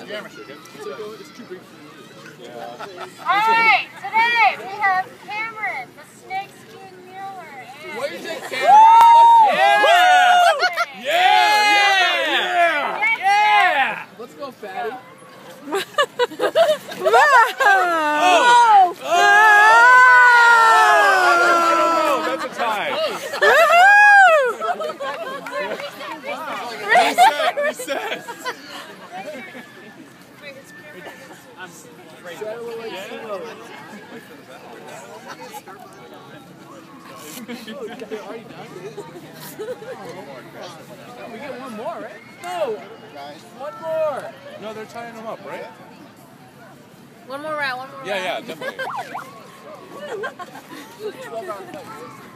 Alright, today we have Cameron, the Snake Skiing Mueller. What do you think, Cameron? Yeah! Let's go, fatty. That's a tie. Reset. We get one more, right? No! One more! No, they're tying them up, right? One more round, Yeah, definitely.